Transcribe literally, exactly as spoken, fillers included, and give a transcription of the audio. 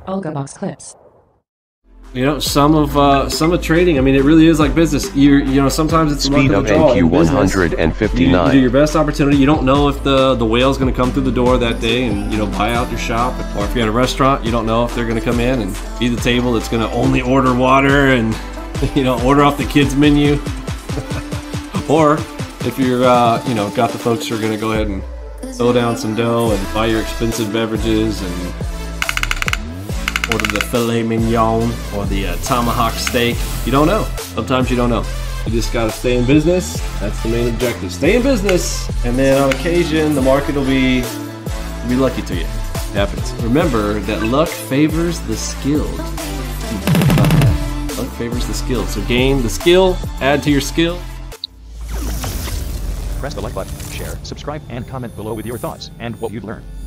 ALGOBOX clips. You know, some of uh, some of trading. I mean, it really is like business. You you know, sometimes it's speed of N Q one fifty-nine. You, you do your best opportunity. You don't know if the the whale's going to come through the door that day and you know buy out your shop. Or if you're at a restaurant, you don't know if they're going to come in and be the table that's going to only order water and you know order off the kids menu. Or if you're uh, you know got the folks who are going to go ahead and throw down some dough and buy your expensive beverages and order the filet mignon or the uh, tomahawk steak. You don't know. Sometimes you don't know. You just gotta stay in business. That's the main objective. Stay in business, and then on occasion the market will be be lucky to you. It happens. Remember that luck favors the skilled. Luck favors the skilled. So gain the skill, add to your skill. Press the like button, share, subscribe, and comment below with your thoughts and what you've learned.